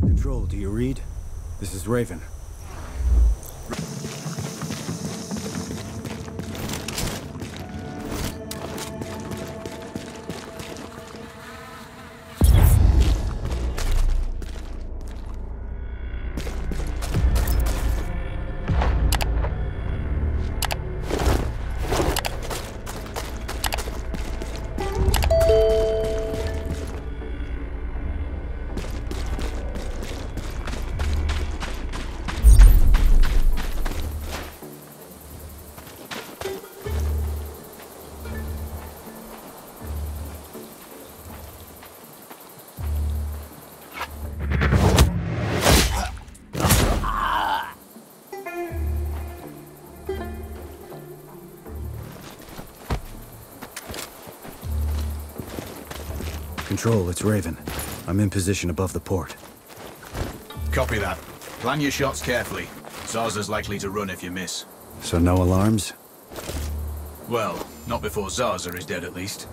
Control, do you read? This is Raven. Control, it's Raven. I'm in position above the port. Copy that. Plan your shots carefully. Zarza's likely to run if you miss. So no alarms? Well, not before Zarza is dead at least.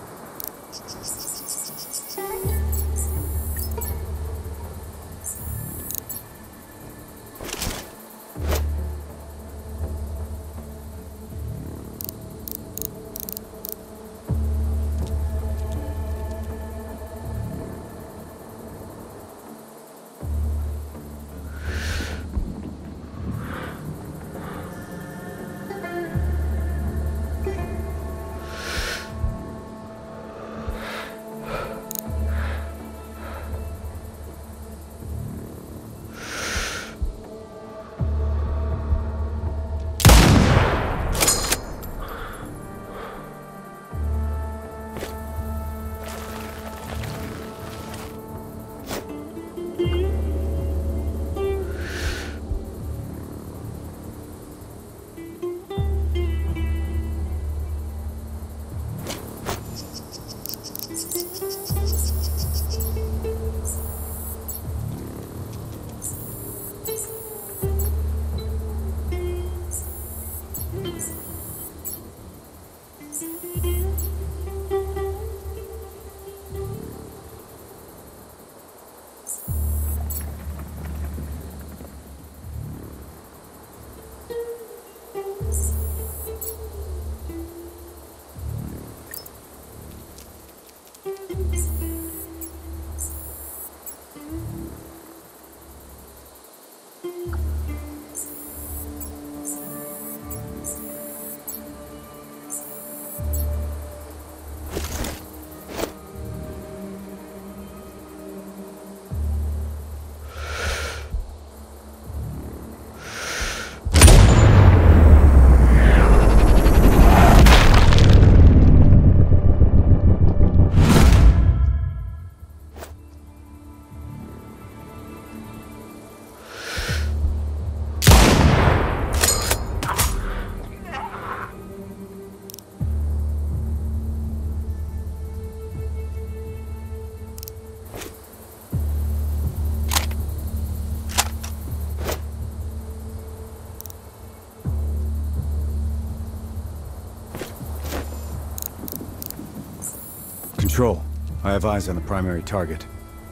Control, I have eyes on the primary target.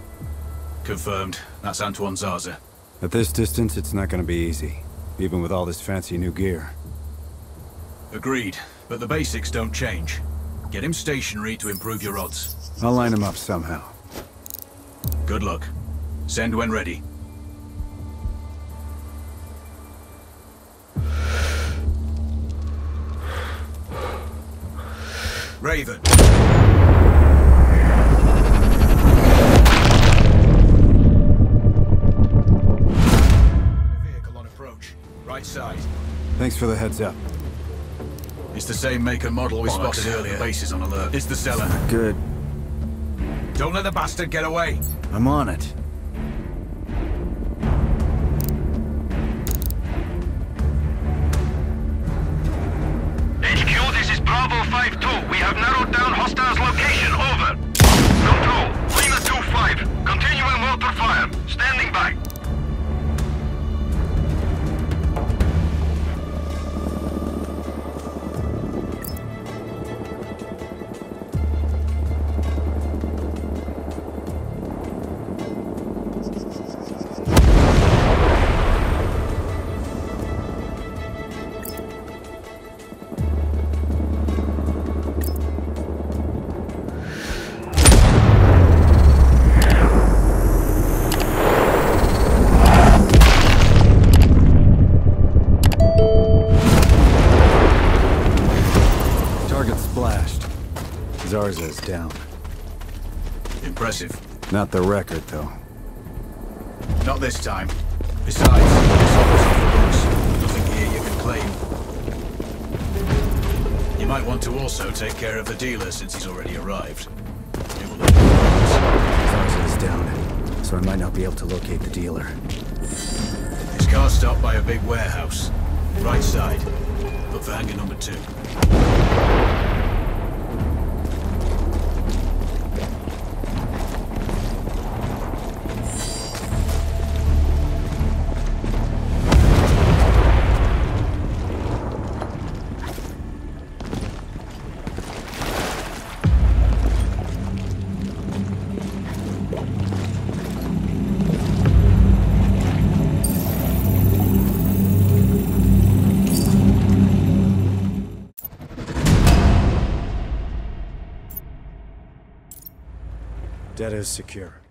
Confirmed. That's ANTWAN ZARZA. At this distance, it's not gonna be easy, even with all this fancy new gear. Agreed, but the basics don't change. Get him stationary to improve your odds. I'll line him up somehow. Good luck. Send when ready. Raven. Vehicle on approach. Right side. Thanks for the heads up. It's the same make and model we spotted earlier. The base is on alert. It's the seller. Good. Don't let the bastard get away. I'm on it. HQ, this is Bravo 5-2. We have narrowed down hostiles' location. Over. Control, Lima 2-5. Continuing mortar fire. Standing by. Zarza is down. Impressive. Not the record, though. Not this time. Besides, this office off the books. Nothing here you can claim. You might want to also take care of the dealer since he's already arrived. It will Zarza is down, so I might not be able to locate the dealer. His car's stopped by a big warehouse. Right side. Look for hangar number 2. Data is secure.